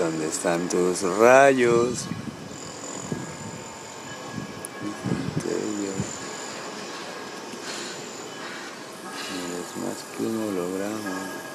¿Dónde están tus rayos? No eres más que un holograma.